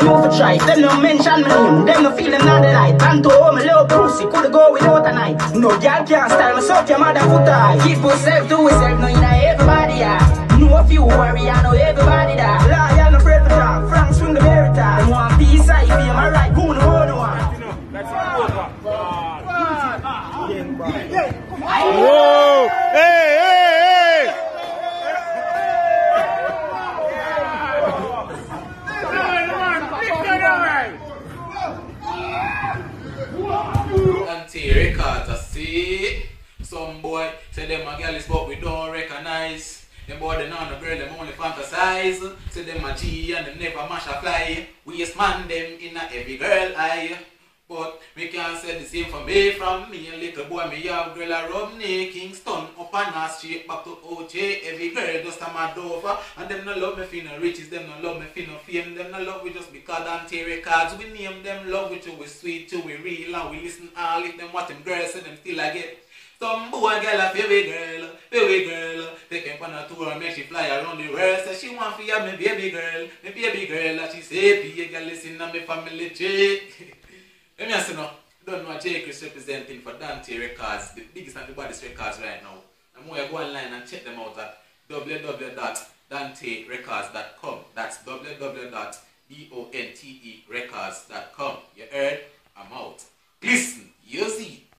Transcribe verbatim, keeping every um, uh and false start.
move for try. Them no mention my name, them no feel them not the light. And to home, a little pussy, could go without a night. No girl can't style myself, your mother foot high. Keep yourself to yourself, no you know everybody yeah. Know a few worry, I know everybody that. Liar, no bread for talk, Frank swing the berry talk. Them want peace, I feel my right, who know the one. Whoa! Hey, hey, hey! Anti-records, I see. Some boy say them a girl is but we don't recognize. Them boy they know the girl them only fantasize. Say them a G and them never mash a fly. We just man them in a every girl eye. But me can't say the same for me. From me a little boy me have girl a rub me Kingston up and a straight back to O J. Every girl just a mad over. And them no love me for no riches. Them no love me for no fame. Them no love we just because anti-records. We name them love which we sweet to we real. And we listen all if them what them girls say them still I get. Some boy girl a baby girl, baby girl. Take him on a tour and make she fly around the world. Say she want for ya me baby girl, me baby girl. And she say be girl listen to me family Jake. Let me ask you now, don't know Jake is representing for Dante Records, the biggest and the baddest records right now. I'm going to go online and check them out at w w w dot dante records dot com. That's w w w dot dante records dot com. You heard? I'm out. Listen, you see.